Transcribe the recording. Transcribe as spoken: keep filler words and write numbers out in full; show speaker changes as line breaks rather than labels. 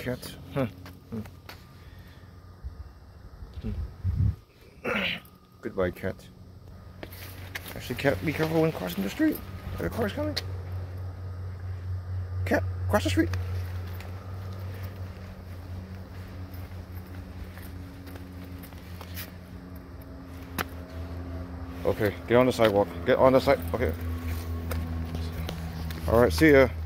cat. Huh. Goodbye, cat. Actually, cat, be careful when crossing the street. Are the cars coming? Cat, cross the street. Okay, get on the sidewalk. Get on the side. Okay. All right, see ya.